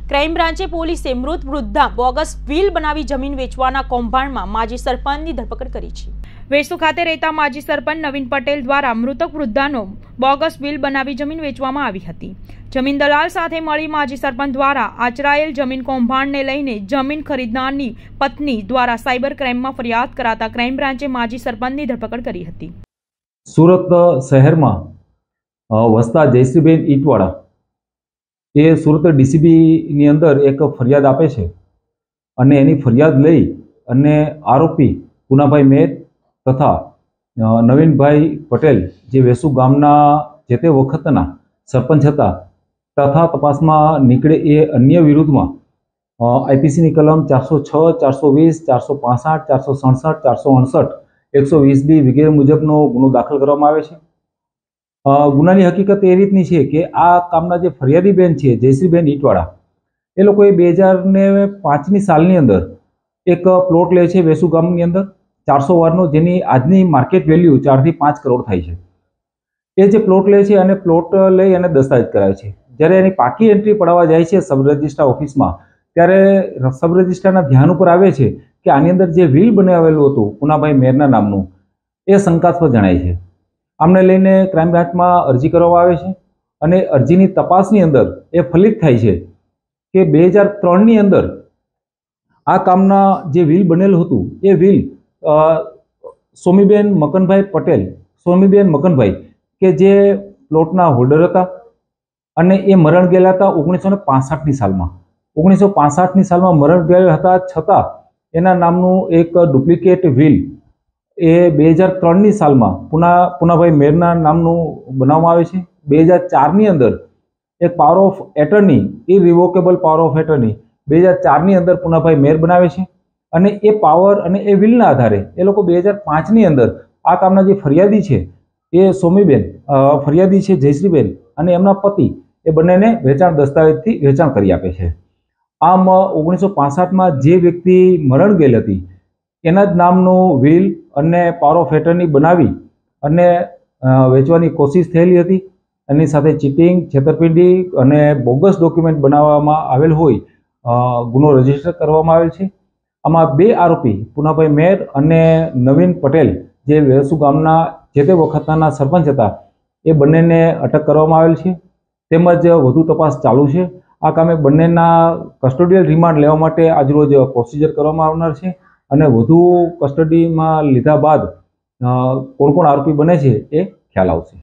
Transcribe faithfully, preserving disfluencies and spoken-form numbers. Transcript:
Crime બ્રાન્ચે પોલીસે મૃત વૃદ્ધા bogus will બનાવી જમીન વેચવાના કૌભાંડમાં માજી સરપંચની ધરપકડ કરી છે। વેસુ ખાતે રહેતા માજી સરપંચ નવીન પટેલ દ્વારા મૃતક વૃદ્ધાનો બોગસ વિલ બનાવી જમીન વેચવામાં આવી હતી। જમીન દલાલ સાથે મળી માજી સરપંચ દ્વારા આચરાયેલ જમીન કૌભાંડને લઈને જમીન ખરીદનારની પત્ની દ્વારા સાયબર ક્રાઇમમાં ફરિયાદ કરાતા ક્રાઇમ બ્રાન્ચે માજી સરપંચની ધરપકડ કરી હતી। સુરત શહેરમાં વસતા જયશ્રીબેન ઈટવાળા એ સુરત ડીસીબીની અંદર એક ફરિયાદ આપે છે અને એની ફરિયાદ લઈ અને આરોપી પુનાભાઈ મેર તથા નવીનભાઈ પટેલ જે વેસુ ગામના જે તે વખતના સરપંચ હતા તથા તપાસમાં નીકળે એ અન્ય વિરુદ્ધમાં આઈપીસીની કલમ ચારસો છ ચારસો વીસ ચારસો પાસઠ ચારસો સડસઠ ચારસો અડસઠ એકસો વીસ બી વગેરે મુજબનો ગુનો દાખલ કરવામાં આવે છે। ગુનાની હકીકત એ રીતની છે કે આ કામના જે ફરિયાદી બેન છે જયશ્રીબેન ઈટવાળા એ લોકોએ બે હજાર ને પાંચની સાલની અંદર એક પ્લોટ લે છે વેસુ ગામની અંદર ચારસો વારનો, જેની આજની માર્કેટ વેલ્યુ ચારથી પાંચ કરોડ થાય છે। એ જે પ્લોટ લે છે અને પ્લોટ લઈ અને દસ્તાવેજ કરાવે છે। જ્યારે એની પાકી એન્ટ્રી પડાવવા જાય છે સબ રજિસ્ટ્રાર ઓફિસમાં ત્યારે સબ રજિસ્ટ્રારના ધ્યાન ઉપર આવે છે કે આની અંદર જે વિલ બનાવેલું હતું પુનાભાઈ મેરના નામનું એ શંકાસ્પદ જણાય છે। આમને લઈને ક્રાઇમ બ્રાન્ચમાં અરજી કરવામાં આવે છે અને અરજીની તપાસની અંદર એ ફલિત થાય છે કે બે હજાર ત્રણની અંદર આ કામના જે વિલ બનેલું હતું એ વિલ સોમીબેન મકનભાઈ પટેલ સોમીબેન મકનભાઈ કે જે પ્લોટના હોલ્ડર હતા અને એ મરણ ગયેલા હતા ઓગણીસો ને પાસઠની સાલમાં ઓગણીસો પાસઠની સાલમાં મરણ ગયેલા હતા છતાં એના નામનું એક ડુપ્લિકેટ વિલ એ બે હજાર ત્રણની સાલમાં પુના પુનાભાઈ મેરના નામનું બનાવવામાં આવે છે। બે હજાર ચારની અંદર એક power of attorney irrevocable power of attorney બે હજાર ચારની અંદર પુનાભાઈ મેર બનાવે છે અને એ પાવર અને એ વિલના આધારે એ લોકો બે હજાર પાંચની અંદર આ કામના જે ફરિયાદી છે એ સોમીબેન ફરિયાદી છે જયશ્રીબેન અને એમના પતિ એ બંનેને વેચાણ દસ્તાવેજથી વેચાણ કરી આપે છે। આમ ઓગણીસો પાસઠમાં જે વ્યક્તિ મરણ ગયેલ હતી એના જ નામનું વિલ અને પાવર ઓફ એટર્ની બનાવી અને વેચવાની કોશિશ થયેલી હતી। એની સાથે ચીટિંગ, છેતરપિંડી અને બોગસ ડોક્યુમેન્ટ બનાવવામાં આવેલ હોય ગુનો રજીસ્ટર કરવામાં આવેલ છે। આમાં બે આરોપી પુનાભાઈ મેર અને નવીન પટેલ જે વેસુ ગામના જે તે વખતના સરપંચ હતા એ બંનેને અટક કરવામાં આવેલ છે તેમજ વધુ તપાસ ચાલુ છે। આ કામે બંનેના કસ્ટોડિયલ રિમાન્ડ લેવા માટે આજરોજ પ્રોસિજર કરવામાં આવનાર છે અને વધુ કસ્ટડીમાં લીધા બાદ કોણ કોણ આરોપી બને છે એ ખ્યાલ આવશે।